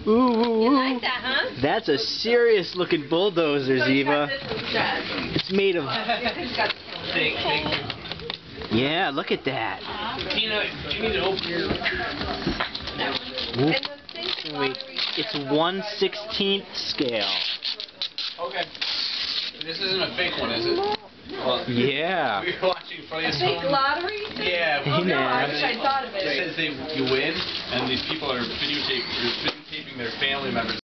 Ooh. You like that, huh? That's a serious looking bulldozer, Ziva. It's made of... Yeah, look at that. Tina, you need to open your... Wait, it's 1/16 scale. Okay. This isn't a fake one, is it? Well, Yeah. we were watching Funniest Fake Home. lottery? Yeah. Hey, No, I man. wish I'd thought of it. It says you win, and these people are videotaping their family members.